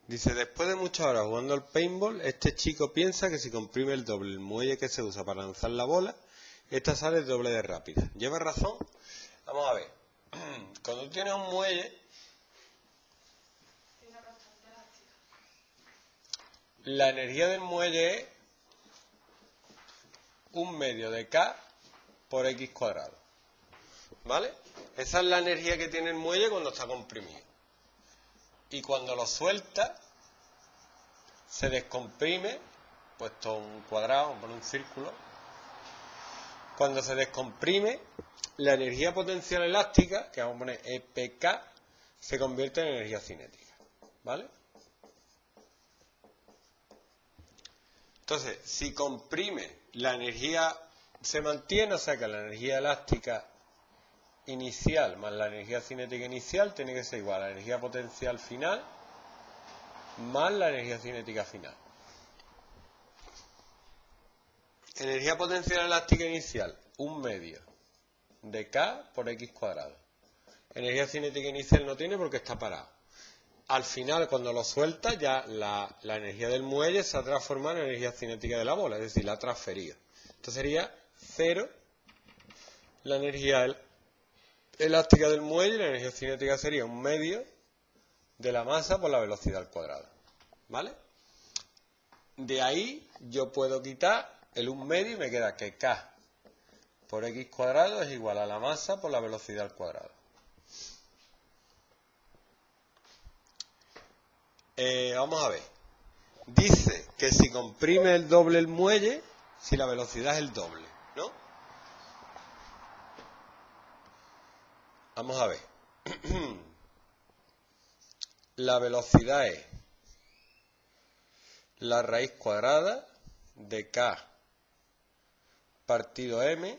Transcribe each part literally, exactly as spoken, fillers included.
Dice, después de muchas horas jugando al paintball, este chico piensa que si comprime el doble el muelle que se usa para lanzar la bola, esta sale el doble de rápida. ¿Lleva razón? Vamos a ver. Cuando tú tienes un muelle, la energía del muelle es un medio de K por X cuadrado. ¿Vale? Esa es la energía que tiene el muelle cuando está comprimido. Y cuando lo suelta, se descomprime, puesto un cuadrado, por un círculo. Cuando se descomprime, la energía potencial elástica, que vamos a poner E P K, se convierte en energía cinética. ¿Vale? Entonces, si comprime, la energía se mantiene, o sea que la energía elástica inicial más la energía cinética inicial tiene que ser igual a la energía potencial final más la energía cinética final. Energía potencial elástica inicial, un medio de K por X cuadrado. Energía cinética inicial no tiene porque está parado. Al final, cuando lo suelta, ya la, la energía del muelle se ha transformado en energía cinética de la bola, es decir, la ha transferido. Esto sería cero la energía el, elástica del muelle, y la energía cinética sería un medio de la masa por la velocidad al cuadrado. ¿Vale? De ahí yo puedo quitar el un medio y me queda que K por X cuadrado es igual a la masa por la velocidad al cuadrado. Eh, vamos a ver. Dice que si comprime el doble el muelle, si la velocidad es el doble, ¿no? Vamos a ver. La velocidad es la raíz cuadrada de K partido M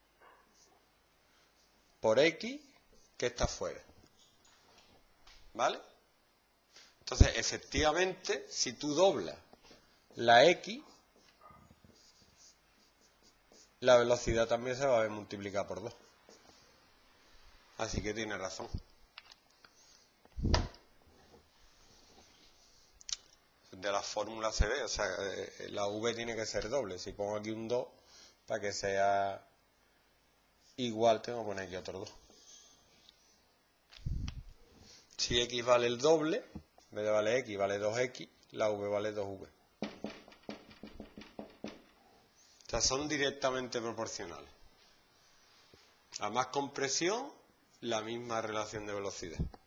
por X que está fuera. ¿Vale? Entonces, efectivamente, si tú doblas la X, la velocidad también se va a ver multiplicada por dos. Así que tiene razón. De la fórmula se ve, o sea, la V tiene que ser doble. Si pongo aquí un dos, para que sea igual, tengo que poner aquí otro dos. Si X vale el doble, en vez de vale X, vale dos X, la V vale dos V. O sea, son directamente proporcionales. A más compresión, la misma relación de velocidad.